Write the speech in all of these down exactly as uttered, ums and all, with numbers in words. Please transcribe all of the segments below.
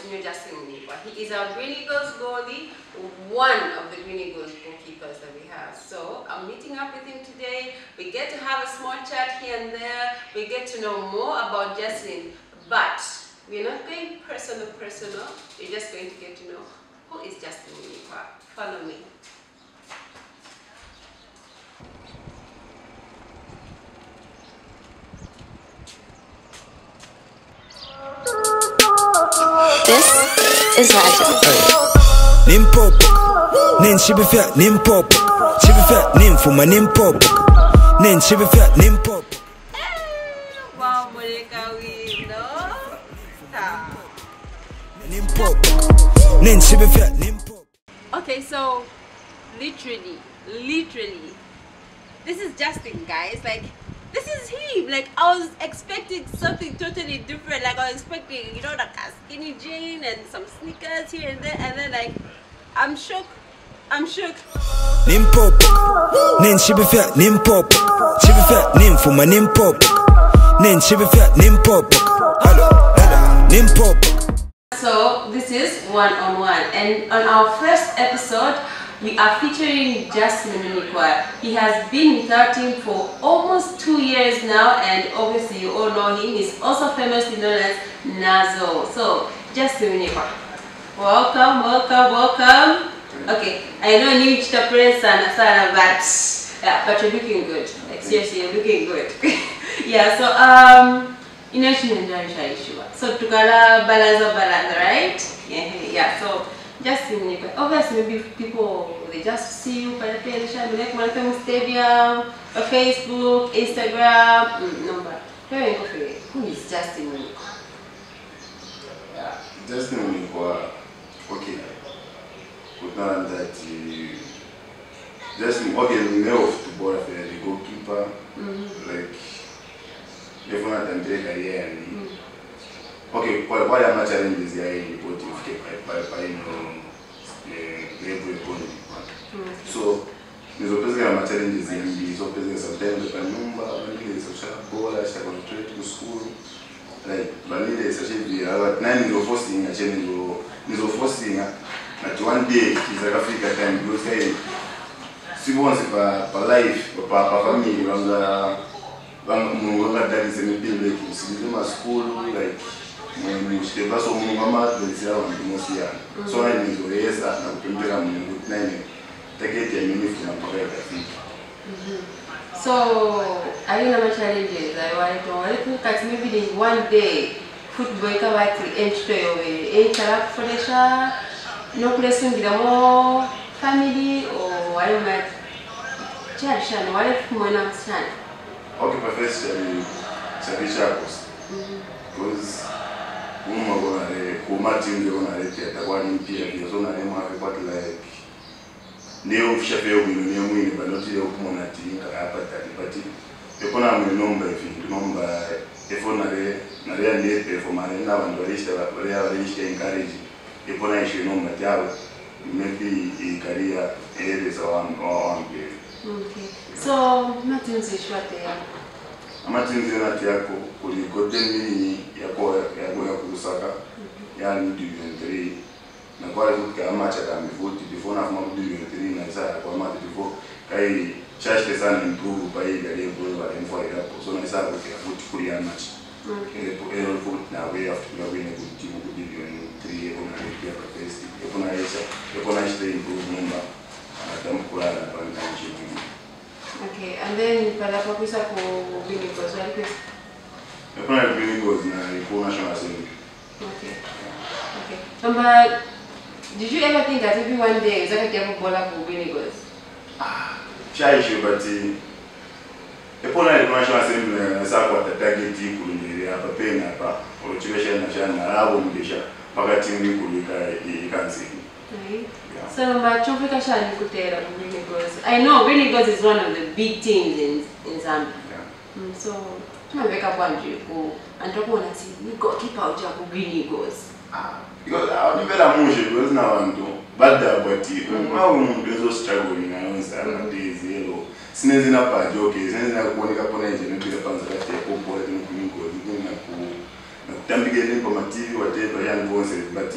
Senior Justin Munyikwa. He is our Green Eagles goalie, one of the Green Eagles goalkeepers that we have. So I'm meeting up with him today. We get to have a small chat here and there. We get to know more about Justin, but we're not going personal personal. We're just going to get to know who is Justin Munyikwa. Follow me. This is Magic. Nimpop, Nin Shibifat, Nimpop, Shibifat, Nimfuma, Nimpop, Nin Shibifat, Nimpop. Wow, Munyikwa, no? Nimpop, Nin Shibifat, Nimpop. Okay, so literally, literally, this is Justin, guys. Like, this is him. Like, I was expecting something totally different. Like, I was expecting, you know, like a skinny jean and some sneakers here and there, and then like, I'm shook. I'm shook. Nimpop, Nin Shibifat, Nimpop, Shibifat, Nimfuma, Nimpop, Nin Shibifat, Nimpop, hello, hello, Nimpop. So this is one on one, and on our first episode, we are featuring Justin Munyikwa. He has been with our team for almost two years now, and obviously you all know him. He's also famously known as Nazo. So, Justin Munyikwa, welcome, welcome, welcome. Okay, I know you need to press and Sana, but yeah, but you're looking good. Like seriously, you're looking good. Yeah. So um, you know so tukala balaza balaza, right? Yeah, yeah. So. Justin Munyikwa. Obviously, maybe people they just see you by the page, like my Instagram, Facebook, Instagram, mm, number. Who is Justin Munyikwa? Yeah, Justin Munyikwa. Okay, but now that uh, Justin, okay, we know of the board of the goalkeeper, mm-hmm. Like everyone can take a year and. Mm-hmm. Okay, what are my challenges here in the by so, there's a my challenges in the sometimes the number, when social ball, I shall concentrate to school. Like, but there's actually about nine years of forcing a challenge or forcing at one day is a Africa time. You say, see, once if a life, a family, that is a building, you see, my school, like. Mwishe baso mungama tulizia wandumosia so na nizoeza na kupembera mungu nane target ya mimi kuna mpaka ikafika. So are you na challenges I want to want to cut maybe the one day football ikabati entry yowe e tara kufundisha no place ngira mo family or wale ma charisha no wale kumwena sana. Okay, professionally charisha course because uma gonna re kumatin de gonna re tiata kwani pia pia so na nemo hapo but like ndio mshafe yo mwini mwini banoti yo kumona tinga hapa tati pati ekona mu nomba ifi nomba efona re na re ande performance na bantu balista bale balista encourage ekona ishi nomba jao maybe in career areas on on play. Okay, so matinzi shwate ya amatinzi na tiako kuli golden mini yako yako ya kusaka yani division three na kwa hiyo kama cha kama vote before na kama division three na isa kwa mati before kai charge sana improve by ile level wa info ya so na isa kwa vote kuli ya match. Okay, kwa hiyo vote na we have to win a good team with division three on a year first hapo na isa hapo na isa improve number atamkula na bandaji. Okay, and then para papisa ko Green Eagles, right? The primary Green Eagles na the national assembly. Okay. Okay. Um, but did you ever think that maybe one day you're going to get a ball for Green Eagles? Ah, shy issue, but the primary national assembly na sawa kwa target kulindiria hapa pena hapa orichesha na shana rabo mbisha paka timu kulika ikansi. Right. Yeah. So, but Chofika shani kutera Green Eagles. I know Green Eagles is one of the big teams in in Zambia. Yeah. Mm, so, tumeweka kwanje ko anataka kuona si ni goalkeeper au cha Green Eagles. Ah, because I never mushe because na wantu bada bati. Mwa mundu ezo struggle na yonsa na days yelo. Sinezi na pa joke, sinezi na kuoneka pona nje ndio panza kati ya popo ya Green Eagles, ndio na ku Tambigeli for my T V, whatever, young bones, but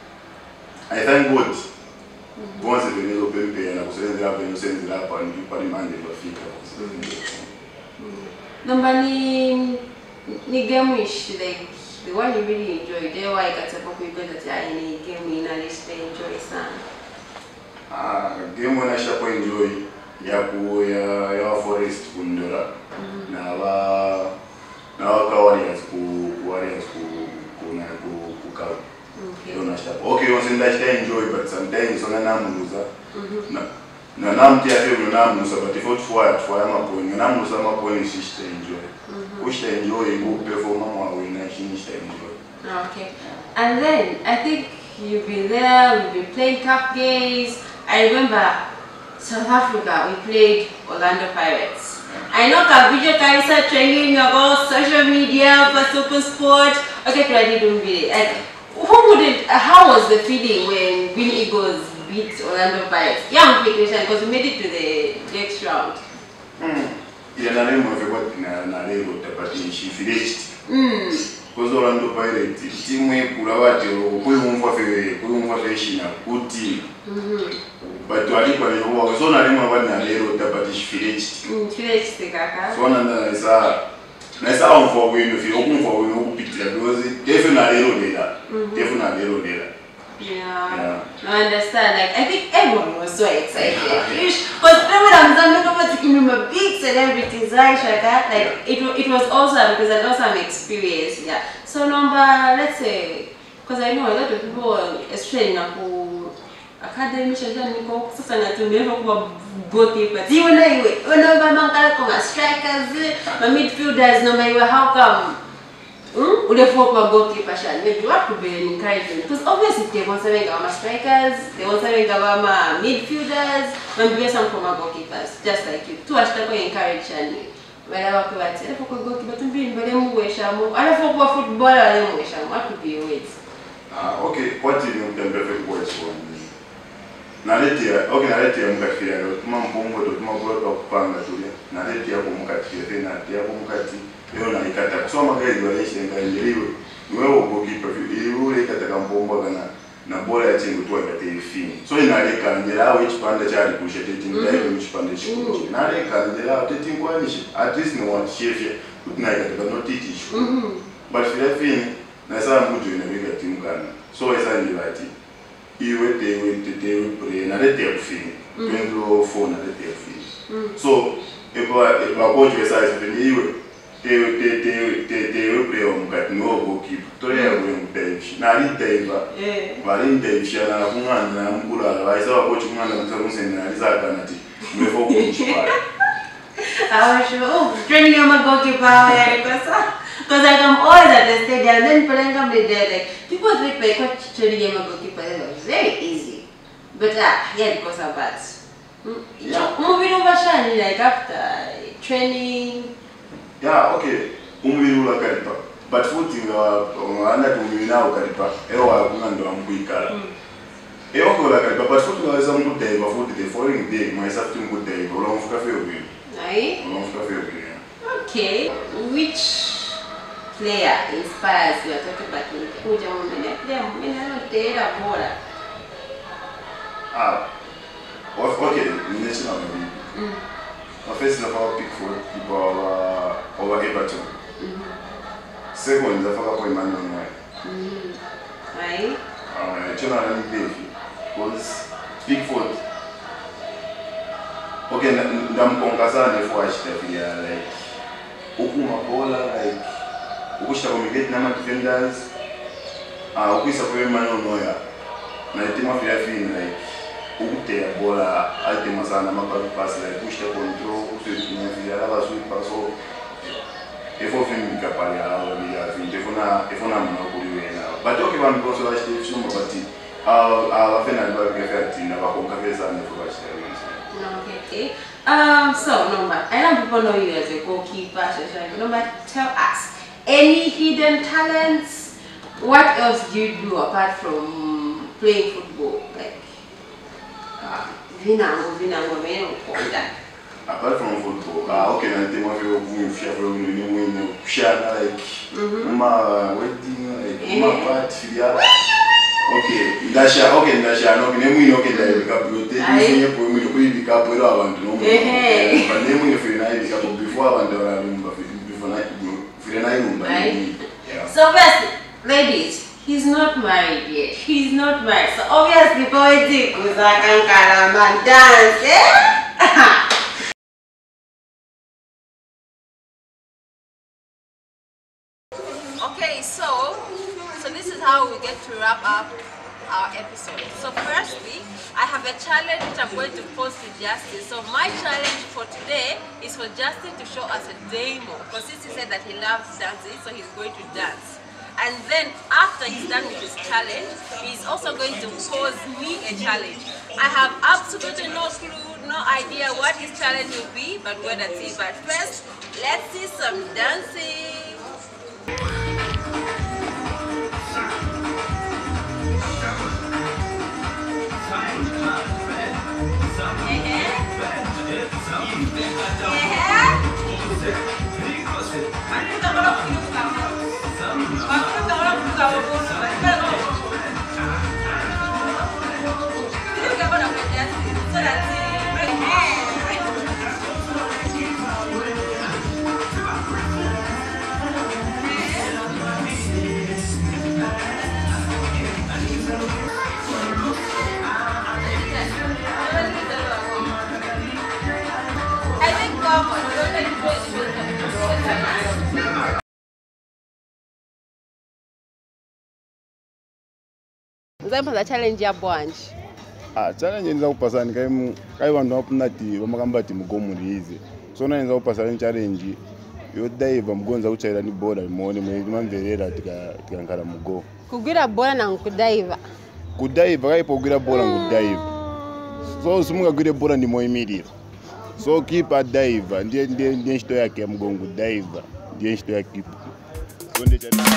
I thank God. Once the new open pay and I was saying that when you send it up and you put him on the figure. Number ni ni game wish like the one you really enjoy. There why I got a pop with that I any game in a list enjoy some. Ah, game when I shall enjoy yaku ya ya forest kundura. Na wa na wa warriors ku warriors ku ku na ku ku ka. Okay, you enjoy, but sometimes on an amusa. No, now I'm telling you, but if you try, try my point, and I'm not point is to enjoy. Which they enjoy, you perform more when I finish to enjoy. Okay, and then I think you've been there, we've been playing cup games. I remember South Africa, we played Orlando Pirates. I know Faith Kaira training about social media, for super sport. Okay, but I didn't really. Who would it, how was the feeling when Green Eagles beat Orlando Pirates? Yeah, because we made it to the next round. Hmm. Yeah, I don't know if you got in a label, but she finished. Hmm. Because Orlando Pirates, team we put out to put on for a good team. But to a different work, so I remember when I label, but she finished. Hmm, finished the caca. So I saw. Nessa on for win if you open for win picture because definitely no data. Definitely no data. Yeah. Yeah. I understand. Like I think everyone was so excited. Because everyone was taking a big celebrities, right? Like it it was awesome because I also have experience. Yeah. So number let's say because I know a lot of people especially in a academy shajani sasa natumia kwa goalkeeper. You know when number mangala kwa strikers, my midfielders number you how come hmm ulefo kwa goalkeeper shani maybe you have to be encouraging because obviously they want something about strikers, they want something about midfielders, maybe some from goalkeepers just like you. Tu ashita kwa encourage shani. Wala wako wati alefo kwa goalkeeper tumbi mbele muwesha mu alefo kwa footballer wale muwesha mu what could be your words? Ah okay, what is your perfect words for me? Naletia, okay, naletia mkatfia, tuma mpungo, tuma kuweka kupanga tulia. Naletia kumkatia, tena naletia kumkati. Leo nalikata. Kusoma guys walishe ngaliwe. Niwewe goalkeeper, iwe ikataka mpungo kana na bola ya chengo tuwa kate fini. So inaleka njela which panda chali kushe team dive which panda chikuche. Naleka njela team kwanishi. At least no one chef utnaika no teach. But for that thing, na saa mtu inaweka team kana. So esa ni lati. Iwe tewe tewe pre na lete kufini twendo phone na lete kufini so eba eba coach esa isifini iwe tewe tewe tewe pre omukati no goalkeeper tole ya kuyengutevi na ali teva bali teva na kumwana na mkula baisa wa coach kumwana mtamusenda alizaka nati mlefo kumchipala Awasho training your goalkeeper because Because like I'm always at the stadium, then when I come there, like people think my coach training game of goalkeeper was very easy, but ah, uh, yeah, because of that. Yeah. Moving over Shani like after training. Yeah, okay. Moving over karipa, but footing uh, anda tumii nao karipa. Ewa kuna ndo amkuikala. Ewa kuna karipa, but footing waweza mku dive, footing the following day, myself to mku dive. Ola mfuka feo vile. Aye. Ola mfuka feo vile. Okay. Which player inspires you? Talking about kuja mwingine player mwingine anatera bora. Ah, okay, national maybe. Mm. My first is about Pickford, people over over Everton. Mm. Second is about Emmanuel Noy. Mm. Aye. Ah, national maybe because Pickford. Okay, ndamkongaza ne for ashitafia like ukuma bola like ukushita communicate na defenders ah ukisa kwa Emmanuel Noya na timu afya fini like ukutea bola altema sana mapaka pass like ukushita control ukushita vya lava sweep so efo fini kapali ala bila fini efona efona mnakuliwena but okay van because la steve shumba bati ah ah afena ndio kafati na bakonkaveza na for ashitafia. Okay. Um. So, number. I know people know you as a goalkeeper. So, number. Tell us any hidden talents. What else do you do apart from playing football? Like, vinango, vinango, meno, konda. apart from football, ah, okay, I think my favorite movie, favorite movie, Shana like, my wedding, like, my party, okay, Dasha, okay, Dasha, no, name we okay, that because you take me for me to be pick up with our one to know. But name we for night because before I want to remember before night, for the night. So first, ladies, he's not married yet. He's not married. So obviously, boy, Dick was like a man dance, eh? Okay, so so this is how we get to wrap up our episode. So firstly, I have a challenge which I'm going to post to Justin. So my challenge for today is for Justin to show us a demo, because since he said that he loves dancing, so he's going to dance. And then after he's done with his challenge, he's also going to pose me a challenge. I have absolutely no clue, no idea what his challenge will be, but we're gonna see. But first, let's see some dancing. Nzampa challenge ya bwanji. Ah, challenge nza kupasana kai kai vanhu vapunati vamakambati mugomulize. So na nza kupasana challenge yo dive mugonza kuchaira ni bola muone mwamverera tika tikangara mugo. Kugwira bola na kudaiva. Kudaiva kai pogwira bola ngudaiva. So simunga gwira bola ndi moyimirira. So keeper dive ndiye ndiye ndiye ntchito yake mugongo dive ndiye ntchito ya keeper. So ndiye challenge.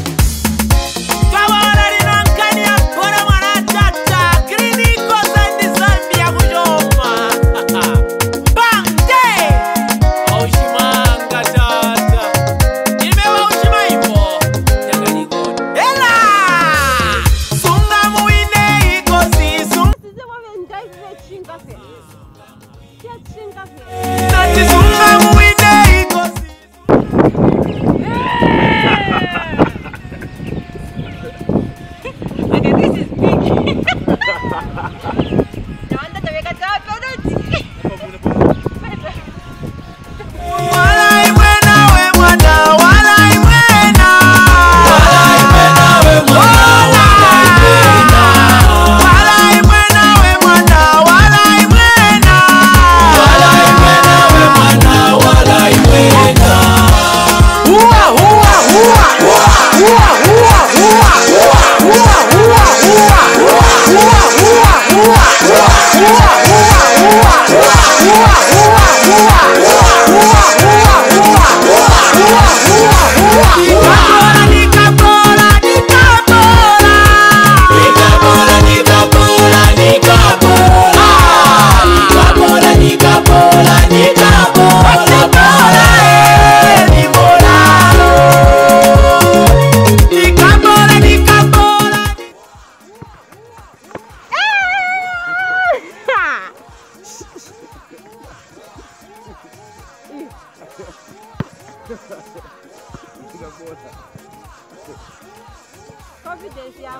Confidence ya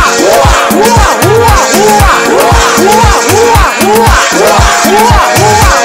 wera.